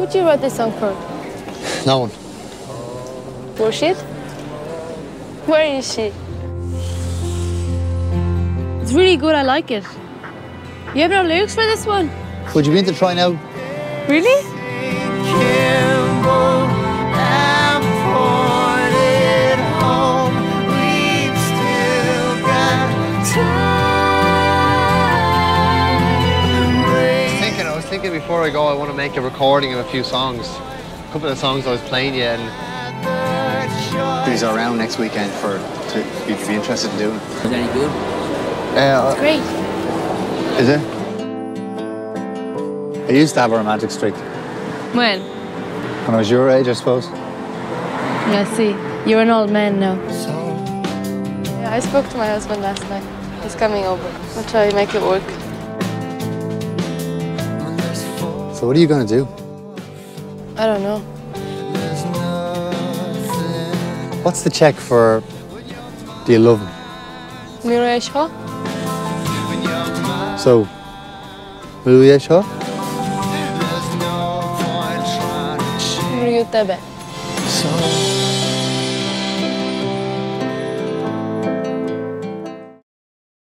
would you write this song for? No one. Rashid? Where is she? It's really good, I like it. You have no lyrics for this one? Would you be into trying out? Really? I was thinking before I go, I want to make a recording of a few songs. A couple of songs I was playing you, and these are around next weekend if you'd be interested in doing. Is that any good? It's great. Is it? I used to have a romantic streak. When? When I was your age, I suppose. Yeah, I see. You're an old man now. Yeah, I spoke to my husband last night. He's coming over. I'll try to make it work. So what are you going to do? I don't know. What's the check for Do You Love Him? Mireille Shaw? So, Mireille Shaw? Mireille Shaw.